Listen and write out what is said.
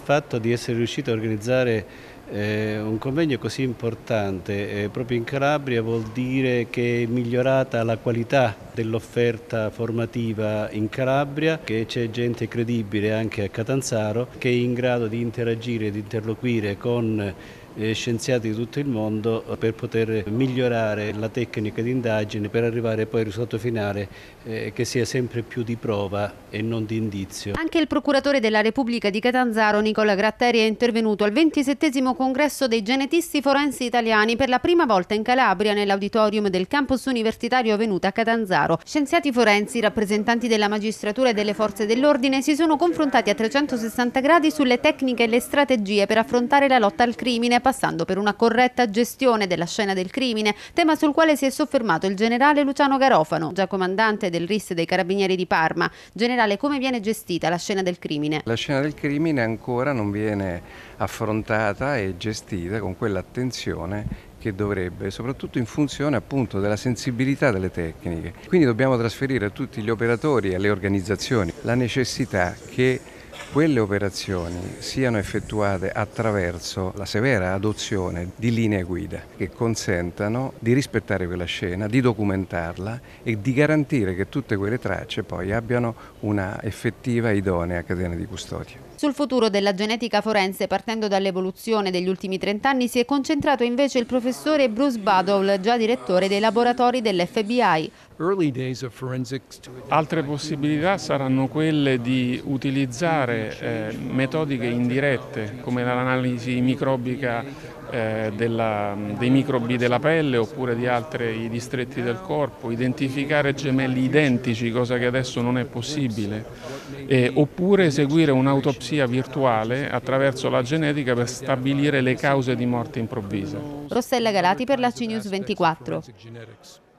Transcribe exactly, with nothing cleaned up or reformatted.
fatto di essere riuscito a organizzare eh, un convegno così importante eh, proprio in Calabria vuol dire che è migliorata la qualità dell'offerta formativa in Calabria, che c'è gente credibile anche a Catanzaro che è in grado di interagire e di interloquire con eh, scienziati di tutto il mondo per poter migliorare la tecnica di indagine per arrivare poi al risultato finale eh, che sia sempre più di prova e non di indizio. Anche il procuratore della Repubblica di Catanzaro, Nicola Gratteri, è intervenuto al ventisettesimo congresso dei genetisti forensi italiani per la prima volta in Calabria nell'auditorium del campus universitario Venuta a Catanzaro. Scienziati forensi, rappresentanti della magistratura e delle forze dell'ordine si sono confrontati a trecentosessanta gradi sulle tecniche e le strategie per affrontare la lotta al crimine, passando per una corretta gestione della scena del crimine, tema sul quale si è soffermato il generale Luciano Garofano, già comandante del R I S dei Carabinieri di Parma. Generale, come viene gestita la scena del crimine? La scena del crimine ancora non viene affrontata e gestita con quell'attenzione che dovrebbe, soprattutto in funzione appunto della sensibilità delle tecniche. Quindi dobbiamo trasferire a tutti gli operatori e alle organizzazioni la necessità che quelle operazioni siano effettuate attraverso la severa adozione di linee guida che consentano di rispettare quella scena, di documentarla e di garantire che tutte quelle tracce poi abbiano una effettiva e idonea catena di custodia. Sul futuro della genetica forense, partendo dall'evoluzione degli ultimi trent'anni, si è concentrato invece il professore Bruce Badow, già direttore dei laboratori dell'F B I. Altre possibilità saranno quelle di utilizzare eh, metodiche indirette come l'analisi microbica eh, della, dei microbi della pelle oppure di altri distretti del corpo, identificare gemelli identici, cosa che adesso non è possibile, eh, oppure eseguire un'autopsia virtuale attraverso la genetica per stabilire le cause di morte improvvisa. Rossella Galati per la C News ventiquattro.